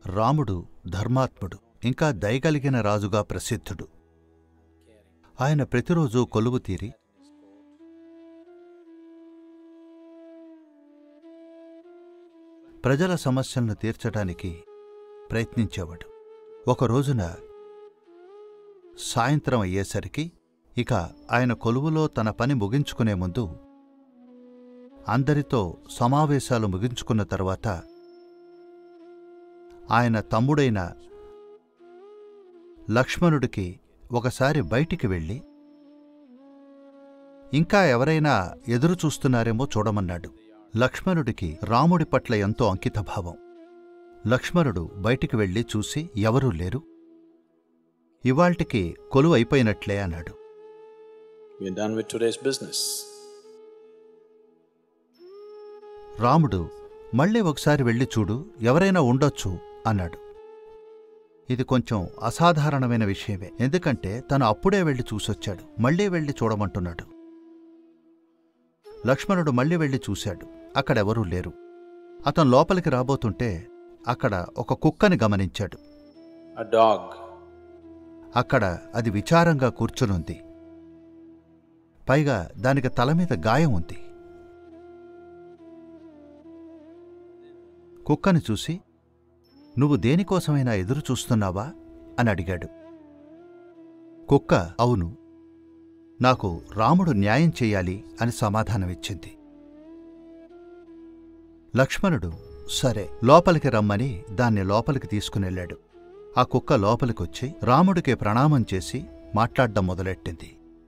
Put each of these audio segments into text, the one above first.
రాముడు ధర్మాత్ముడు, ఇంకా దయగలిగిన రాజుగా ప్రసిద్ధుడు. ఆయన ప్రతిరోజూ కొలువు తీరి ప్రజల సమస్యలను తీర్చడానికి ప్రయత్నించేవాడు. ఒకరోజున సాయంత్రం అయ్యేసరికి ఇక ఆయన కొలువులో తన పని ముగించుకునే ముందు, అందరితో సమావేశాలు ముగించుకున్న తర్వాత ఆయన తమ్ముడైన లక్ష్మణుడికి ఒకసారి బయటికి వెళ్ళి ఇంకా ఎవరైనా ఎదురుచూస్తున్నారేమో చూడమన్నాడు. లక్ష్మణుడికి రాముడి పట్ల ఎంతో అంకితభావం. లక్ష్మణుడు బయటికి వెళ్ళి చూసి ఎవరూ లేరు. ఇవాళ్టికి కొలువు అయిపోయినట్లే అన్నాడు. రాముడు మళ్ళీ ఒకసారి వెళ్ళి చూడు, ఎవరైనా ఉండొచ్చు అన్నాడు. ఇది కొంచెం అసాధారణమైన విషయమే, ఎందుకంటే తను అప్పుడే వెళ్ళి చూసొచ్చాడు. మళ్లీ వెళ్ళి చూడమంటున్నాడు. లక్ష్మణుడు మళ్లీ వెళ్ళి చూశాడు. అక్కడెవరూ లేరు. అతను లోపలికి రాబోతుంటే అక్కడ ఒక కుక్కని గమనించాడు. అక్కడ అది విచారంగా కూర్చునుంది. పైగా దానికి తలమీద గాయం ఉంది. కుక్కని చూసి, నువ్వు దేనికోసమైనా ఎదురుచూస్తున్నావా అని అడిగాడు. కుక్క, అవును, నాకు రాముడు న్యాయం చెయ్యాలి అని సమాధానమిచ్చింది. లక్ష్మణుడు సరే లోపలికి రమ్మని దాన్ని లోపలికి తీసుకునెళ్ళాడు. ఆ కుక్క లోపలికొచ్చి రాముడికి ప్రణామం చేసి మాట్లాడ్డం మొదలెట్టింది.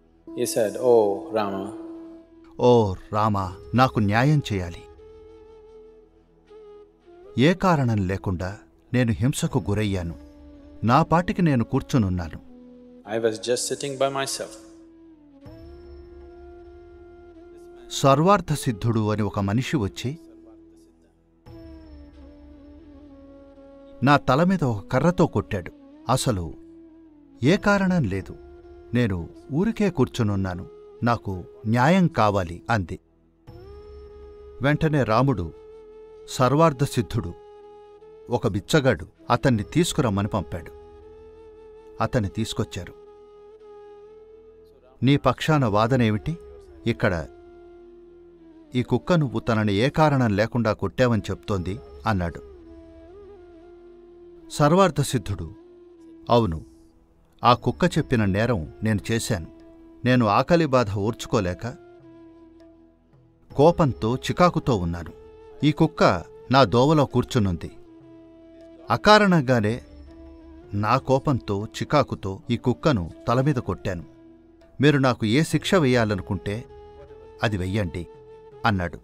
ఓ రామా, నాకు న్యాయం చేయాలి. ఏ కారణం లేకుండా నేను హింసకు గురయ్యాను. నా పాటికి నేను కూర్చునున్నాను. సర్వార్థసిద్ధుడు అని ఒక మనిషి వచ్చి నా తలమీద ఒక కర్రతో కొట్టాడు. అసలు ఏ కారణం లేదు. నేను ఊరికే కూర్చునున్నాను. నాకు న్యాయం కావాలి అంది. వెంటనే రాముడు, సర్వార్థసిద్ధుడు, ఒక బిచ్చగాడు అతన్ని తీసుకురమ్మని పంపాడు. అతన్ని తీసుకొచ్చారు. నీ పక్షాన వాదనేమిటి? ఇక్కడ ఈ కుక్క నువ్వు తనని ఏ కారణం లేకుండా కొట్టావని చెప్తోంది అన్నాడు. సర్వార్థసిద్ధుడు, అవును, ఆ కుక్క చెప్పిన నేరం నేను చేశాను. నేను ఆకలి బాధ ఓర్చుకోలేక కోపంతో చికాకుతో ఉన్నాను. ఈ కుక్క నా దోవలో కూర్చునుంది. అకారణంగానే నా కోపంతో చికాకుతో ఈ కుక్కను తలమీద కొట్టాను. మీరు నాకు ఏ శిక్ష వెయ్యాలనుకుంటే అది వెయ్యండి అన్నాడు.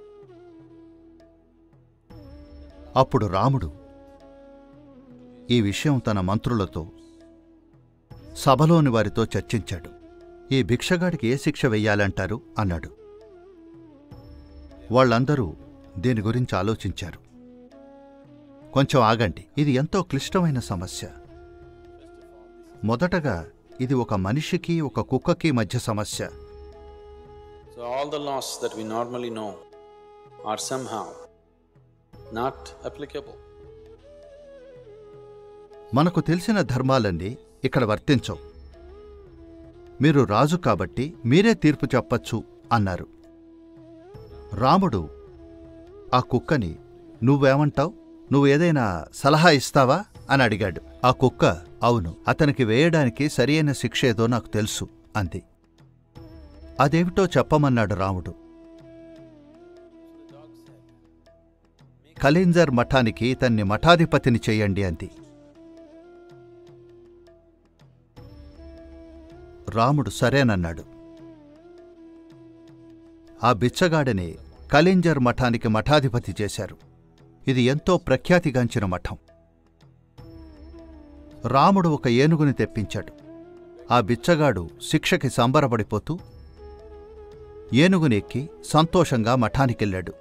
అప్పుడు రాముడు ఈ విషయం తన మంత్రులతో, సభలోని వారితో చర్చించాడు. ఈ భిక్షగాడికి ఏ శిక్ష వెయ్యాలంటారు అన్నాడు. వాళ్ళందరూ దీని గురించి ఆలోచించారు. కొంచెం ఆగండి, ఇది ఎంతో క్లిష్టమైన సమస్య. మొదటగా ఇది ఒక మనిషికి ఒక కుక్కకి మధ్య సమస్య. So all the laws that we normally know are somehow not applicable. మనకు తెలిసిన ధర్మాలన్నీ ఇక్కడ వర్తించవు. మీరు రాజు కాబట్టి మీరే తీర్పు చెప్పచ్చు అన్నారు. రాముడు ఆ కుక్కని, నువ్వేమంటావ్? నువ్వు ఏదైనా సలహా ఇస్తావా అని అడిగాడు. ఆ కుక్క, అవును, అతనికి వేయడానికి సరియైన శిక్షేదో నాకు తెలుసు అంది. అదేమిటో చెప్పమన్నాడు రాముడు. కళింజర్ మఠానికి ఇతన్ని మఠాధిపతిని చెయ్యండి అంది. రాముడు సరేనన్నాడు. ఆ బిచ్చగాడిని కళింజర్ మఠానికి మఠాధిపతి చేశారు. ఇది ఎంతో ప్రఖ్యాతిగాంచిన మఠం. రాముడు ఒక ఏనుగుని తెప్పించాడు. ఆ బిచ్చగాడు శిక్షకి సంబరపడిపోతూ ఏనుగుని ఎక్కి సంతోషంగా మఠానికెళ్ళాడు.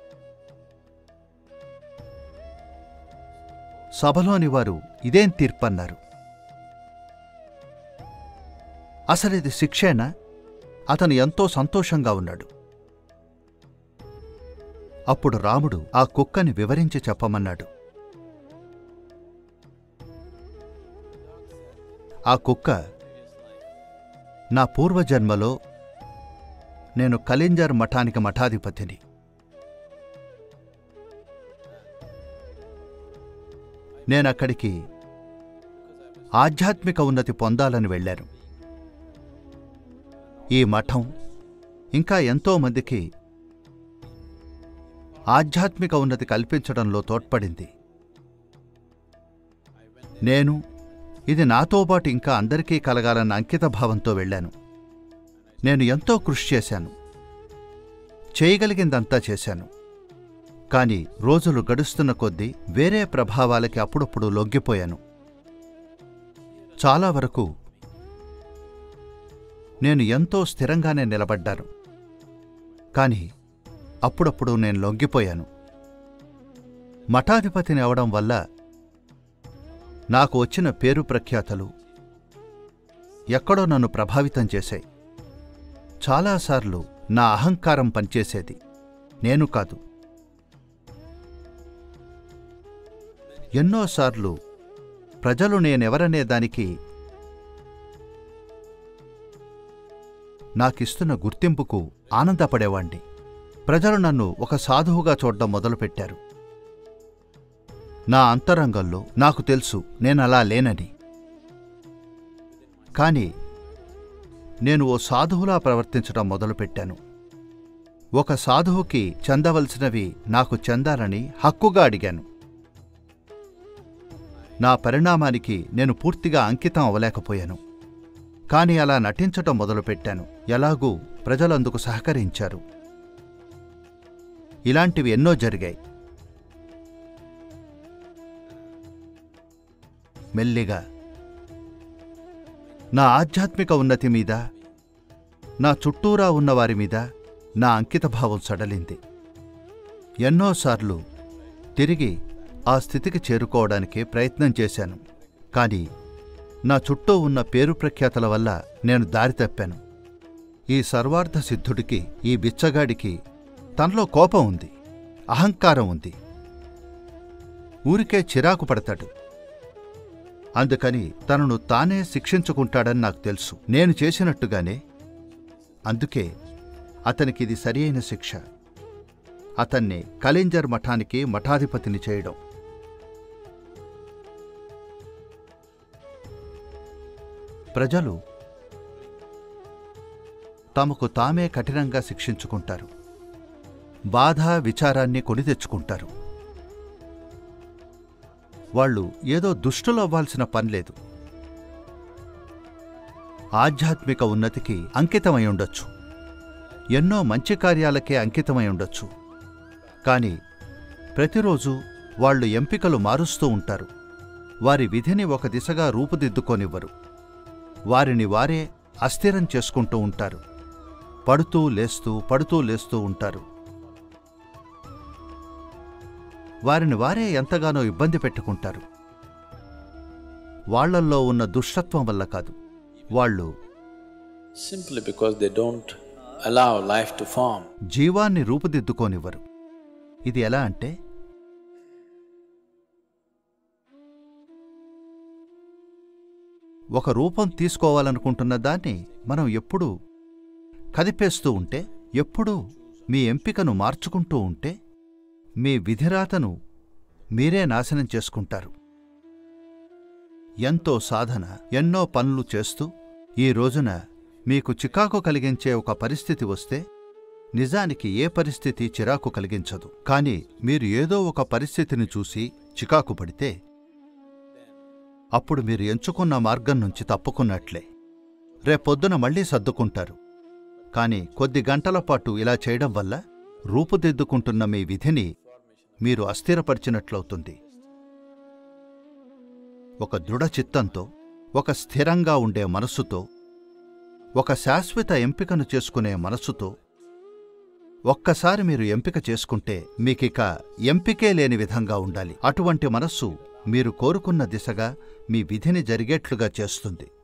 సభలోని వారు ఇదేం తీర్పన్నారు. అసలిది శిక్షేనా? అతను ఎంతో సంతోషంగా ఉన్నాడు. అప్పుడు రాముడు ఆ కుక్కని వివరించి చెప్పమన్నాడు. ఆ కుక్క నా పూర్వజన్మలో నేను కలింజర్ మఠానికి మఠాధిపతిని. నేనక్కడికి ఆధ్యాత్మిక ఉన్నతి పొందాలని వెళ్ళాను. ఈ మఠం ఇంకా ఎంతోమందికి ఆధ్యాత్మిక ఉన్నతి కల్పించడంలో తోడ్పడింది. నేను ఇది నాతోపాటు ఇంకా అందరికీ కలగాలన్న అంకితభావంతో వెళ్ళాను. నేను ఎంతో కృషి చేశాను, చేయగలిగిందంతా చేశాను. కాని రోజులు గడుస్తున్న కొద్దీ వేరే ప్రభావాలకి అప్పుడప్పుడు లొంగిపోయాను. చాలా వరకు నేను ఎంతో స్థిరంగానే నిలబడ్డాను. కాని అప్పుడప్పుడు నేను లొంగిపోయాను. మఠాధిపతిని అవడం వల్ల నాకు వచ్చిన పేరు ప్రఖ్యాతలు ఎక్కడో నన్ను ప్రభావితం చేశాయి. చాలాసార్లు నా అహంకారం పనిచేసేది, నేను కాదు. ఎన్నోసార్లు ప్రజలు నేనెవరనే దానికి నాకిస్తున్న గుర్తింపుకు ఆనందపడేవాణ్ణి. ప్రజలు నన్ను ఒక సాధువుగా చూడ్డం మొదలుపెట్టారు. నా అంతరంగంలో నాకు తెలుసు నేనలా లేనని. కాని నేను ఓ సాధువులా ప్రవర్తించడం మొదలుపెట్టాను. ఒక సాధువుకి చెందవలసినవి నాకు చెందాలని హక్కుగా అడిగాను. నా పరిణామానికి నేను పూర్తిగా అంకితం అవ్వలేకపోయాను. కాని అలా నటించటం మొదలుపెట్టాను. ఎలాగూ ప్రజలందుకు సహకరించారు. ఇలాంటివి ఎన్నో జరిగాయి. మెల్లిగా నా ఆధ్యాత్మిక ఉన్నతి మీద, నా చుట్టూరా ఉన్నవారి మీద నా అంకితభావం సడలింది. ఎన్నోసార్లు తిరిగి ఆ స్థితికి చేరుకోవడానికి ప్రయత్నం చేశాను. కాని నా చుట్టూ ఉన్న పేరు ప్రఖ్యాతల వల్ల నేను దారి తప్పాను. ఈ సర్వార్థ సిద్ధుడికి, ఈ బిచ్చగాడికి తనలో కోపం ఉంది, అహంకారం ఉంది. ఊరికే చిరాకు పడతాడు. అందుకని తనను తానే శిక్షించుకుంటాడని నాకు తెలుసు, నేను చేసినట్టుగానే. అందుకే అతనికిది సరియైన శిక్ష. అతన్ని కలింజర్ మఠానికి మఠాధిపతిని చేయడం. ప్రజలు తమకు తామే కఠినంగా శిక్షించుకుంటారు. బాధ, విచారాన్ని కొని తెచ్చుకుంటారు. వాళ్ళు ఏదో దుష్టులు అవ్వాల్సిన పనిలేదు. ఆధ్యాత్మిక ఉన్నతికి అంకితమై ఉండొచ్చు, ఎన్నో మంచి కార్యాలకే అంకితమై ఉండొచ్చు. కాని ప్రతిరోజు వాళ్ళు ఎంపికలు మారుస్తూ ఉంటారు. వారి విధిని ఒక దిశగా రూపుదిద్దుకోనివ్వరు. వారిని వారే అస్థిరం చేసుకుంటూ ఉంటారు. పడుతూ లేస్తూ, పడుతూ లేస్తూ ఉంటారు. వారిని వారే ఎంతగానో ఇబ్బంది పెట్టుకుంటారు. వాళ్లల్లో ఉన్న దుష్టత్వం వల్ల కాదు, వాళ్ళు simply because they don't allow life to form. జీవాన్ని రూపుదిద్దుకోనివ్వరు. ఇది ఎలా అంటే, ఒక రూపం తీసుకోవాలనుకుంటున్న దాన్ని మనం ఎప్పుడూ కదిపేస్తూ ఉంటే, ఎప్పుడూ మీ ఎంపికను మార్చుకుంటూ ఉంటే, మీ విధిరాతను మీరే నాశనం చేసుకుంటారు. ఎంతో సాధన, ఎన్నో పనులు చేస్తూ ఈ రోజున మీకు చికాకు కలిగించే ఒక పరిస్థితి వస్తే, నిజానికి ఏ పరిస్థితి చిరాకు కలిగించదు. కాని మీరు ఏదో ఒక పరిస్థితిని చూసి చికాకు పడితే, అప్పుడు మీరు ఎంచుకున్న మార్గం నుంచి తప్పుకున్నట్లే. రేపొద్దున మళ్లీ సర్దుకుంటారు. కాని కొద్ది గంటల పాటు ఇలా చేయడం వల్ల రూపుదిద్దుకుంటున్న మీ విధిని మీరు అస్థిరపరిచినట్లవుతుంది. ఒక దృఢచిత్తంతో, ఒక స్థిరంగా ఉండే మనస్సుతో, ఒక శాశ్వత ఎంపికను చేసుకునే మనస్సుతో ఒక్కసారి మీరు ఎంపిక చేసుకుంటే మీకిక ఎంపికే లేని విధంగా ఉండాలి. అటువంటి మనస్సు మీరు కోరుకున్న దిశగా మీ విధిని జరిగేట్లుగా చేస్తుంది.